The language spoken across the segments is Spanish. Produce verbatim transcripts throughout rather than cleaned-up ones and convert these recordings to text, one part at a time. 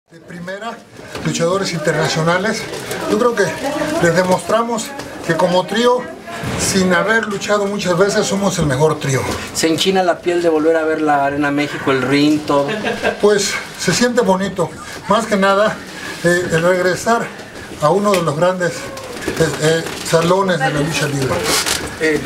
De primera, luchadores internacionales, yo creo que les demostramos que como trío, sin haber luchado muchas veces, somos el mejor trío. ¿Se enchina la piel de volver a ver la Arena México, el ring, todo? Pues se siente bonito, más que nada eh, el regresar a uno de los grandes eh, eh, salones de la lucha libre. Eh,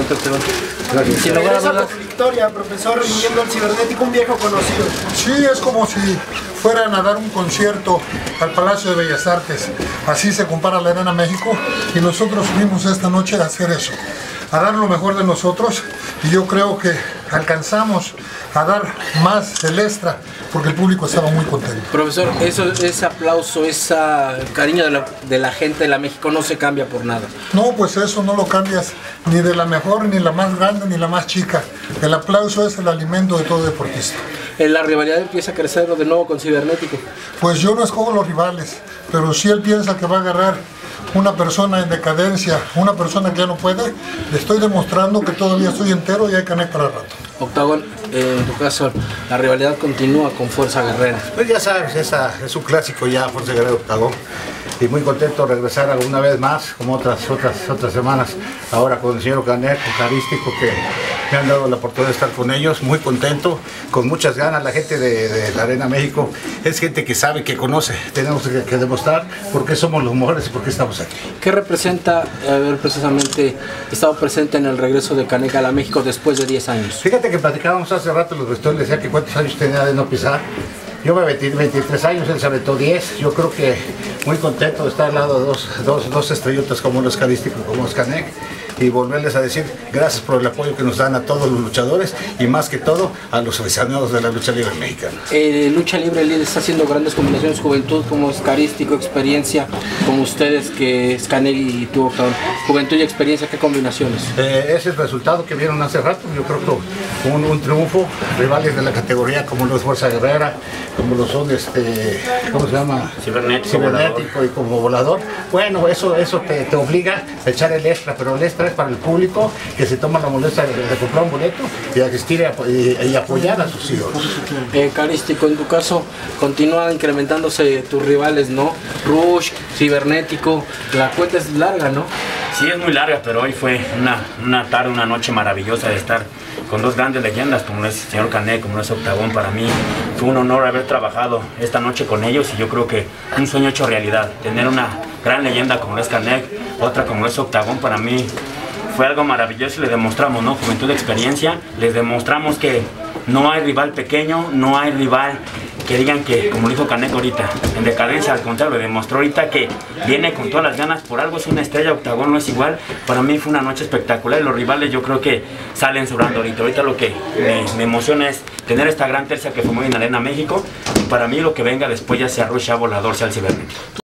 Gracias. Si regresa por Victoria, profesor, reuniendo al cibernético, un viejo conocido. Sí, es como si fueran a dar un concierto al Palacio de Bellas Artes. Así se compara la Arena México y nosotros vinimos esta noche a hacer eso, a dar lo mejor de nosotros, y yo creo que alcanzamos a dar más del extra porque el público estaba muy contento. Profesor, eso, ese aplauso, ese cariño de la, de la gente de la México no se cambia por nada. No, pues eso no lo cambias ni de la mejor, ni la más grande, ni la más chica. El aplauso es el alimento de todo deportista. La rivalidad empieza a crecer de nuevo con Cibernético. Pues yo no escojo los rivales, pero si él piensa que va a agarrar una persona en decadencia, una persona que ya no puede, le estoy demostrando que todavía estoy entero y hay canek para rato. Octagón, eh, en tu caso, la rivalidad continúa con Fuerza Guerrera. Pues ya sabes, esa es un clásico ya, Fuerza Guerrera Octagón. Y muy contento de regresar alguna vez más, como otras otras otras semanas, ahora con el señor Canek, con Carístico, que me han dado la oportunidad de estar con ellos, muy contento, con muchas ganas. La gente de, de la Arena México es gente que sabe, que conoce, tenemos que, que demostrar por qué somos los mejores y por qué estamos aquí. ¿Qué representa haber precisamente estado presente en el regreso de Canek a la México después de diez años? Fíjate que platicábamos hace rato, los vestuarios, decía que cuántos años tenía de no pisar. Yo me metí veintitrés años, él se aventó diez. Yo creo que muy contento de estar al lado de dos, dos, dos estrellotas como los Carístico, como los Canek, y volverles a decir gracias por el apoyo que nos dan a todos los luchadores y más que todo a los aficionados de la lucha libre mexicana. Eh, lucha libre está haciendo grandes combinaciones, juventud como es Carístico, experiencia como ustedes que es Canek y tú, juventud y experiencia, ¿qué combinaciones? Eh, ese es el resultado que vieron hace rato. Yo creo que un, un triunfo, rivales de la categoría como los Fuerza Guerrera, como lo son este, ¿cómo se llama? Cibernético, Cibernético volador. Y como volador. Bueno, eso, eso te, te obliga a echar el extra, pero el extra es para el público que se toma la molestia de, de comprar un boleto y asistir y, y apoyar a sus hijos. Eh, Carístico, en tu caso, continúan incrementándose tus rivales, ¿no? Rush, Cibernético, la cuenta es larga, ¿no? Sí, es muy larga, pero hoy fue una, una tarde, una noche maravillosa de estar con dos grandes leyendas, como es el señor Canek, como es Octagón. Para mí fue un honor haber trabajado esta noche con ellos y yo creo que un sueño hecho realidad. Tener una gran leyenda como es Canek, otra como es Octagón, para mí fue algo maravilloso y les demostramos, ¿no? Juventud de experiencia, les demostramos que no hay rival pequeño, no hay rival que digan que, como dijo Canek ahorita, en decadencia. Al contrario, le demostró ahorita que viene con todas las ganas, por algo es una estrella. Octagón no es igual. Para mí fue una noche espectacular y los rivales yo creo que salen sobrando ahorita. Ahorita lo que me, me emociona es tener esta gran tercia que fue muy en Arena México, y para mí lo que venga después, ya sea Rush, sea Volador, sea el Cibernético.